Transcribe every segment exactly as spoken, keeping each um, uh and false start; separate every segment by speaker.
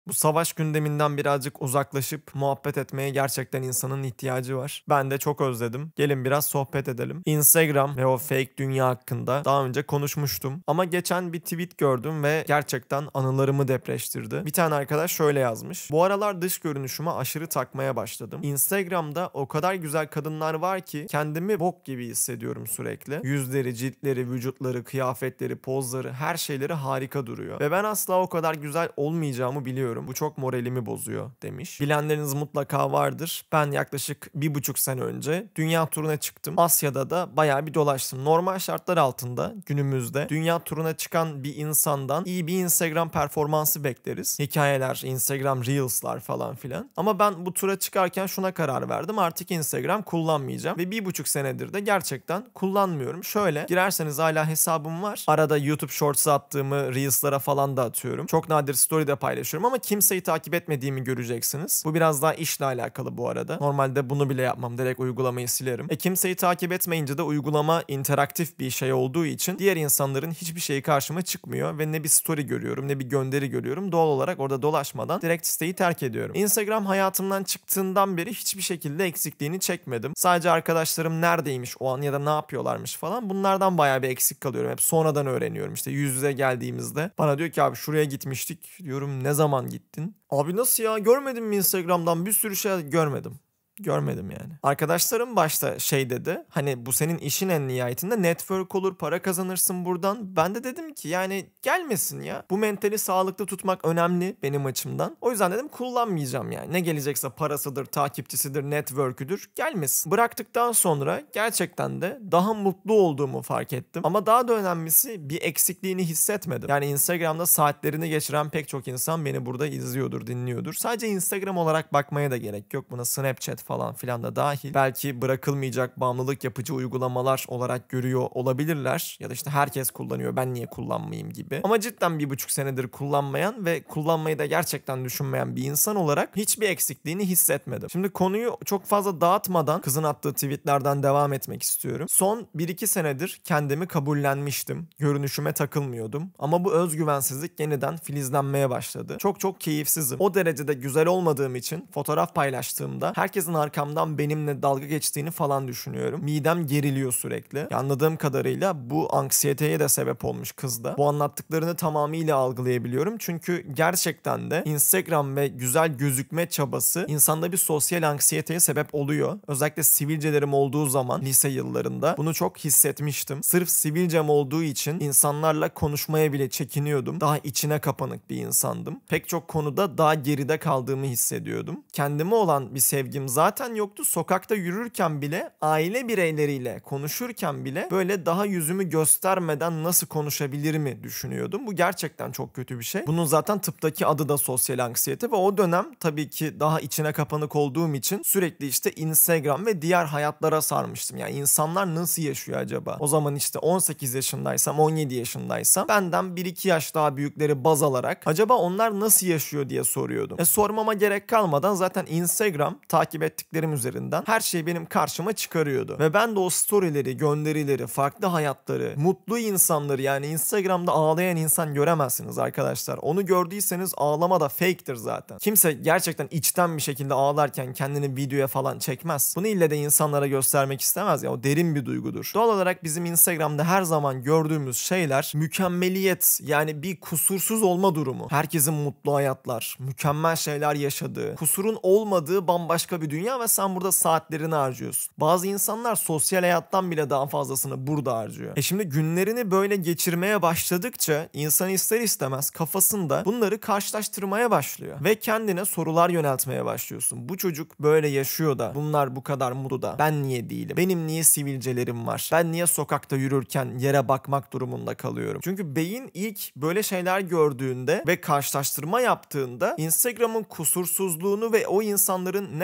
Speaker 1: Bu savaş gündeminden birazcık uzaklaşıp muhabbet etmeye gerçekten insanın ihtiyacı var. Ben de çok özledim. Gelin biraz sohbet edelim. Instagram ve o fake dünya hakkında daha önce konuşmuştum. Ama geçen bir tweet gördüm ve gerçekten anılarımı depreştirdi. Bir tane arkadaş şöyle yazmış. Bu aralar dış görünüşüme aşırı takmaya başladım. Instagram'da o kadar güzel kadınlar var ki kendimi bok gibi hissediyorum sürekli. Yüzleri, ciltleri, vücutları, kıyafetleri, pozları, her şeyleri harika duruyor. Ve ben asla o kadar güzel olmayacağımı biliyorum. Bu çok moralimi bozuyor demiş. Bilenleriniz mutlaka vardır. Ben yaklaşık bir buçuk sene önce dünya turuna çıktım. Asya'da da bayağı bir dolaştım. Normal şartlar altında günümüzde dünya turuna çıkan bir insandan iyi bir Instagram performansı bekleriz. Hikayeler, Instagram Reels'lar falan filan. Ama ben bu tura çıkarken şuna karar verdim. Artık Instagram kullanmayacağım. Ve bir buçuk senedir de gerçekten kullanmıyorum. Şöyle girerseniz hala hesabım var. Arada YouTube Shorts'a attığımı Reels'lara falan da atıyorum. Çok nadir story'de paylaşıyorum ama kimseyi takip etmediğimi göreceksiniz. Bu biraz daha işle alakalı bu arada. Normalde bunu bile yapmam. Direkt uygulamayı silerim. E kimseyi takip etmeyince de uygulama interaktif bir şey olduğu için diğer insanların hiçbir şeyi karşıma çıkmıyor ve ne bir story görüyorum ne bir gönderi görüyorum. Doğal olarak orada dolaşmadan direkt siteyi terk ediyorum. Instagram hayatımdan çıktığından beri hiçbir şekilde eksikliğini çekmedim. Sadece arkadaşlarım neredeymiş o an ya da ne yapıyorlarmış falan, bunlardan bayağı bir eksik kalıyorum. Hep sonradan öğreniyorum. İşte yüz yüze geldiğimizde bana diyor ki abi şuraya gitmiştik. Diyorum ne zaman gittin? Abi nasıl ya, görmedin mi Instagram'dan bir sürü şey görmedim. Görmedim yani. Arkadaşlarım başta şey dedi. Hani bu senin işin en nihayetinde, network olur, para kazanırsın buradan. Ben de dedim ki yani gelmesin ya. Bu mentali sağlıklı tutmak önemli benim açımdan. O yüzden dedim kullanmayacağım yani. Ne gelecekse parasıdır, takipçisidir, network'üdür, gelmesin. Bıraktıktan sonra gerçekten de daha mutlu olduğumu fark ettim. Ama daha da önemlisi bir eksikliğini hissetmedim. Yani Instagram'da saatlerini geçiren pek çok insan beni burada izliyordur, dinliyordur. Sadece Instagram olarak bakmaya da gerek yok. Buna Snapchat falan filan da dahil. Belki bırakılmayacak bağımlılık yapıcı uygulamalar olarak görüyor olabilirler. Ya da işte herkes kullanıyor, ben niye kullanmayayım gibi. Ama cidden bir buçuk senedir kullanmayan ve kullanmayı da gerçekten düşünmeyen bir insan olarak hiçbir eksikliğini hissetmedim. Şimdi konuyu çok fazla dağıtmadan kızın attığı tweetlerden devam etmek istiyorum. Son bir iki senedir kendimi kabullenmiştim. Görünüşüme takılmıyordum. Ama bu özgüvensizlik yeniden filizlenmeye başladı. Çok çok keyifsizim. O derecede güzel olmadığım için fotoğraf paylaştığımda herkesin arkamdan benimle dalga geçtiğini falan düşünüyorum. Midem geriliyor sürekli. Ya anladığım kadarıyla bu anksiyeteye de sebep olmuş kızda. Bu anlattıklarını tamamıyla algılayabiliyorum. Çünkü gerçekten de Instagram ve güzel gözükme çabası insanda bir sosyal anksiyeteye sebep oluyor. Özellikle sivilcelerim olduğu zaman lise yıllarında bunu çok hissetmiştim. Sırf sivilcem olduğu için insanlarla konuşmaya bile çekiniyordum. Daha içine kapanık bir insandım. Pek çok konuda daha geride kaldığımı hissediyordum. Kendime olan bir sevgim zaten yoktu. Sokakta yürürken bile, aile bireyleriyle konuşurken bile böyle daha yüzümü göstermeden nasıl konuşabilir mi düşünüyordum. Bu gerçekten çok kötü bir şey. Bunun zaten tıptaki adı da sosyal anksiyete ve o dönem tabii ki daha içine kapanık olduğum için sürekli işte Instagram ve diğer hayatlara sarmıştım. Yani insanlar nasıl yaşıyor acaba? O zaman işte on sekiz yaşındaysam, on yedi yaşındaysam benden bir iki yaş daha büyükleri baz alarak acaba onlar nasıl yaşıyor diye soruyordum. E sormama gerek kalmadan zaten Instagram takip ettiklerim üzerinden her şey benim karşıma çıkarıyordu. Ve ben de o storyleri, gönderileri, farklı hayatları, mutlu insanları, yani Instagram'da ağlayan insan göremezsiniz arkadaşlar. Onu gördüyseniz ağlama da fake'tir zaten. Kimse gerçekten içten bir şekilde ağlarken kendini videoya falan çekmez. Bunu ille de insanlara göstermek istemez ya. O derin bir duygudur. Doğal olarak bizim Instagram'da her zaman gördüğümüz şeyler mükemmeliyet, yani bir kusursuz olma durumu. Herkesin mutlu hayatlar, mükemmel şeyler yaşadığı, kusurun olmadığı bambaşka bir dünya ve sen burada saatlerini harcıyorsun. Bazı insanlar sosyal hayattan bile daha fazlasını burada harcıyor. E şimdi günlerini böyle geçirmeye başladıkça insan ister istemez kafasında bunları karşılaştırmaya başlıyor. Ve kendine sorular yöneltmeye başlıyorsun. Bu çocuk böyle yaşıyor da, bunlar bu kadar mutlu da, ben niye değilim? Benim niye sivilcelerim var? Ben niye sokakta yürürken yere bakmak durumunda kalıyorum? Çünkü beyin ilk böyle şeyler gördüğünde ve karşılaştırma yaptığında Instagram'ın kusursuzluğunu ve o insanların ne kadar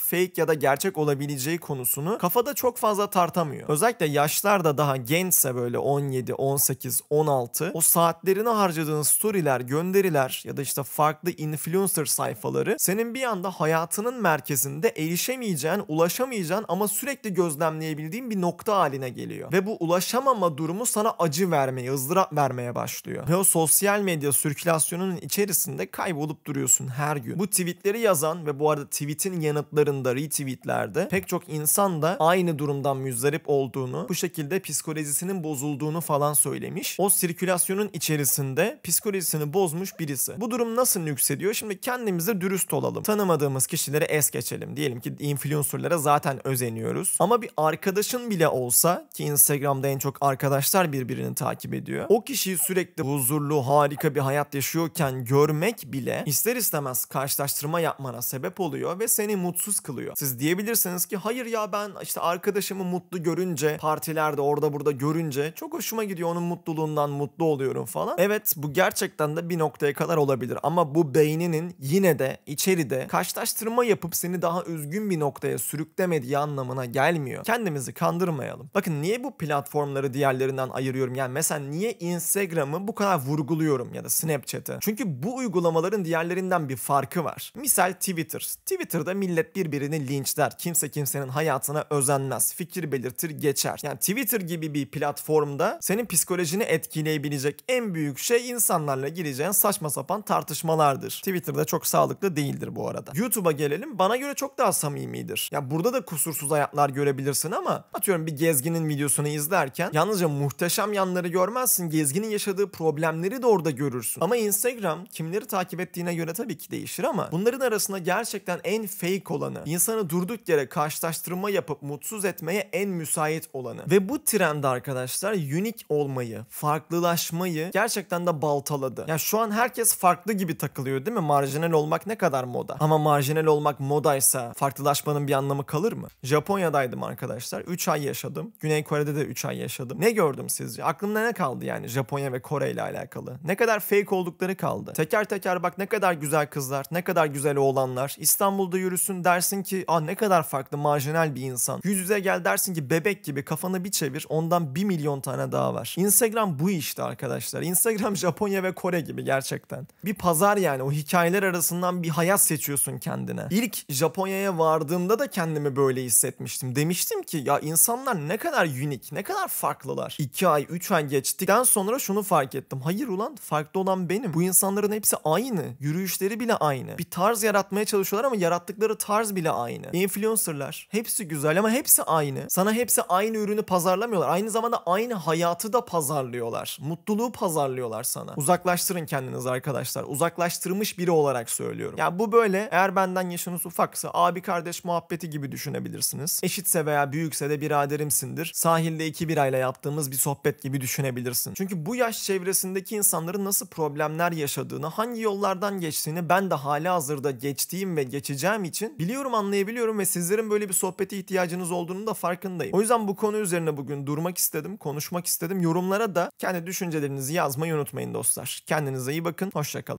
Speaker 1: fake ya da gerçek olabileceği konusunu kafada çok fazla tartamıyor. Özellikle yaşlar da daha gençse böyle on yedi, on sekiz, on altı o saatlerini harcadığın storyler, gönderiler ya da işte farklı influencer sayfaları senin bir anda hayatının merkezinde erişemeyeceğin, ulaşamayacağın ama sürekli gözlemleyebildiğin bir nokta haline geliyor. Ve bu ulaşamama durumu sana acı vermeye, ızdırap vermeye başlıyor. Ve o sosyal medya sirkülasyonunun içerisinde kaybolup duruyorsun her gün. Bu tweetleri yazan ve bu arada tweetin yanıtlarında, retweetlerde pek çok insan da aynı durumdan müzdarip olduğunu, bu şekilde psikolojisinin bozulduğunu falan söylemiş. O sirkülasyonun içerisinde psikolojisini bozmuş birisi. Bu durum nasıl yükseliyor? Şimdi kendimize dürüst olalım. Tanımadığımız kişileri es geçelim. Diyelim ki influencerlara zaten özeniyoruz. Ama bir arkadaşın bile olsa, ki Instagram'da en çok arkadaşlar birbirini takip ediyor. O kişiyi sürekli huzurlu, harika bir hayat yaşıyorken görmek bile ister istemez karşılaştırma yapmana sebep oluyor ve seni mutsuz kılıyor. Siz diyebilirsiniz ki hayır ya ben işte arkadaşımı mutlu görünce, partilerde orada burada görünce çok hoşuma gidiyor, onun mutluluğundan mutlu oluyorum falan. Evet, bu gerçekten de bir noktaya kadar olabilir ama bu beyninin yine de içeride karşılaştırma yapıp seni daha üzgün bir noktaya sürüklemediği anlamına gelmiyor. Kendimizi kandırmayalım. Bakın niye bu platformları diğerlerinden ayırıyorum? Yani mesela niye Instagram'ı bu kadar vurguluyorum ya da Snapchat'ı? Çünkü bu uygulamaların diğerlerinden bir farkı var. Misal Twitter. Twitter'da millet birbirini linçler. Kimse kimsenin hayatına özenmez. Fikir belirtir, geçer. Yani Twitter gibi bir platformda senin psikolojini etkileyebilecek en büyük şey insanlarla gireceğin saçma sapan tartışmalardır. Twitter'da çok sağlıklı değildir bu arada. YouTube'a gelelim. Bana göre çok daha samimidir. Ya burada da kusursuz hayatlar görebilirsin ama atıyorum bir gezginin videosunu izlerken yalnızca muhteşem yanları görmezsin. Gezginin yaşadığı problemleri de orada görürsün. Ama Instagram kimleri takip ettiğine göre tabii ki değişir ama bunların arasında gerçekten en fake olanı, insanı durduk yere karşılaştırma yapıp mutsuz etmeye en müsait olanı. Ve bu trend arkadaşlar unik olmayı, farklılaşmayı gerçekten de baltaladı. Ya şu an herkes farklı gibi takılıyor değil mi? Marjinal olmak ne kadar moda. Ama marjinal olmak modaysa farklılaşmanın bir anlamı kalır mı? Japonya'daydım arkadaşlar. üç ay yaşadım. Güney Kore'de de üç ay yaşadım. Ne gördüm sizce? Aklımda ne kaldı yani Japonya ve Kore ile alakalı? Ne kadar fake oldukları kaldı. Teker teker bak ne kadar güzel kızlar, ne kadar güzel oğlanlar. İstanbul'da yürüsün dersin ki ah ne kadar farklı, marjinal bir insan. Yüz yüze gel dersin ki bebek gibi, kafanı bir çevir ondan bir milyon tane daha var. Instagram bu işte arkadaşlar. Instagram Japonya ve Kore gibi gerçekten. Bir pazar yani, o hikayeler arasından bir hayat seçiyorsun kendine. İlk Japonya'ya vardığımda da kendimi böyle hissetmiştim. Demiştim ki ya insanlar ne kadar unik, ne kadar farklılar. iki ay, üç ay geçtikten sonra şunu fark ettim. Hayır ulan, farklı olan benim. Bu insanların hepsi aynı. Yürüyüşleri bile aynı. Bir tarz yaratmaya çalışıyorlar ama yarattıkları tarz bile aynı. Influencerlar hepsi güzel ama hepsi aynı. Sana hepsi aynı ürünü pazarlamıyorlar. Aynı zamanda aynı hayatı da pazarlıyorlar. Mutluluğu pazarlıyorlar sana. Uzaklaştırın kendinizi arkadaşlar. Uzaklaştırmış biri olarak söylüyorum. Ya bu böyle, eğer benden yaşınız ufaksa abi kardeş muhabbeti gibi düşünebilirsiniz. Eşitse veya büyükse de biraderimsindir. Sahilde iki birayla yaptığımız bir sohbet gibi düşünebilirsin. Çünkü bu yaş çevresindeki insanların nasıl problemler yaşadığını, hangi yollardan geçtiğini ben de hali hazırda geçtiğim ve geçeceğim için biliyorum, anlayabiliyorum ve sizlerin böyle bir sohbete ihtiyacınız olduğunu da farkındayım. O yüzden bu konu üzerine bugün durmak istedim, konuşmak istedim. Yorumlara da kendi düşüncelerinizi yazmayı unutmayın dostlar. Kendinize iyi bakın, hoşça kalın.